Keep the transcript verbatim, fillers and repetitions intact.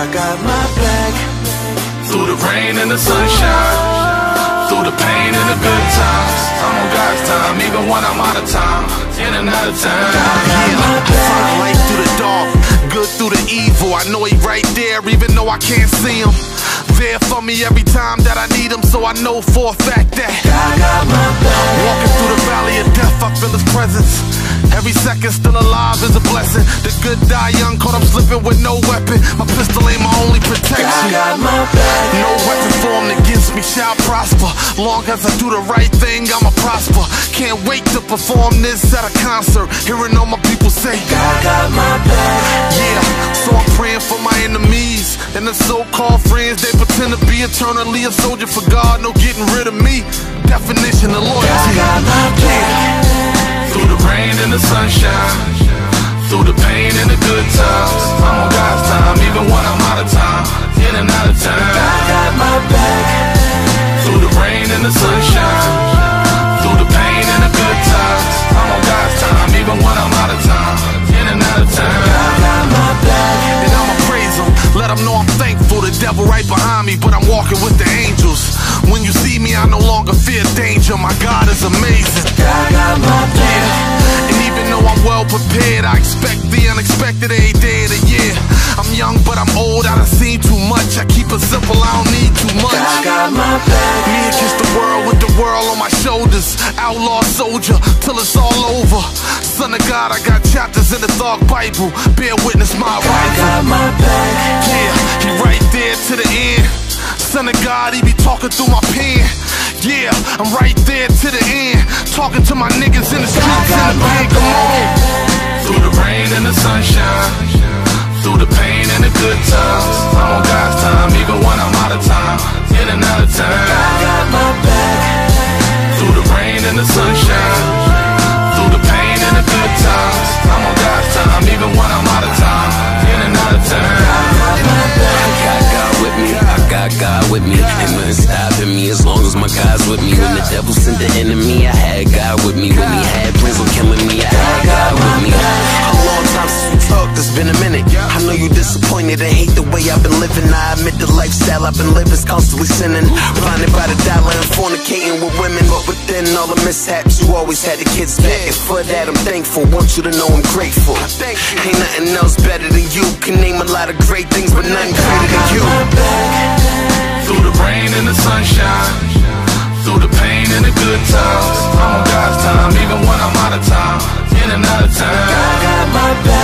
God got my back. Through the rain and the sunshine, through the pain and the good times, I'm on God's time, even when I'm out of time, in and out of time. Yeah, I find light through the dark, good through the evil. I know he right there, even though I can't see him. There for me every time that I need him, so I know for a fact that God got my back. Walking through the valley of death, I feel his presence. Every second still alive is a blessing. The good die young, caught him slipping with no weapon. My pistol ain't my only protection. God got my back. No weapon formed against me shall prosper. Long as I do the right thing, I'ma prosper. Can't wait to perform this at a concert, hearing all my people say God got my back. Yeah, so I'm praying for my enemies and the so-called friends. They pretend to be eternally a soldier for God, no getting rid of me. Definition of loyalty. God got my back. Through the rain and the sunshine, through the pain and the good times, I'm on God's time, even when I'm out of time, in and out of time. God got my back. Through the rain and the sunshine, through the pain and the good times, I'm on God's time, even when I'm out of time, in and out of time. God got my back. And I'ma praise him, let him know I'm thankful. The devil right behind me, but I'm walking with the angels. When you see me, I no longer fear danger. My God is amazing. God got my back. Yeah. And even though I'm well prepared, I expect the unexpected every day of the year. I'm young, but I'm old, I done seen too much. I keep it simple, I don't need too much. God got my back. Me against the world with the world on my shoulders. Outlaw soldier, till it's all over. Son of God, I got chapters in the Thug Bible. Bear witness my God rifle. got my back. Yeah, he right there to the end. Son of God, he be talking through my pen. Yeah, I'm right there to the end, talking to my niggas in the streets in the bank. Come on. Through the rain and the sunshine, through the pain and the good times, I'm on God's time, even when I'm out of time, in and out of time. God got my back. Through the rain and the sunshine, through the pain and the good times, I'm on God's time, even when I'm out of time, in and out of time. God got my back. I got God with me, I got God with me. Ain't nothing stopping me as long as my God's with me. When the devil sent the enemy, I had God with me. When he had plans on killing me, I had God with me. A long time since we talked, it's been a minute. I know you disappointed and hate the way I've been living. I admit the lifestyle I've been living's constantly sinning. Blinded by the dollar and fornicating with women. But within all the mishaps, you always had the kids back. And for that I'm thankful, want you to know I'm grateful. Ain't nothing else better than you. Can name a lot of great things, but nothing greater than you. Through the rain and the sunshine, through the pain and the good times, I'm on God's time, even when I'm out of time, in and out of time. God got my back.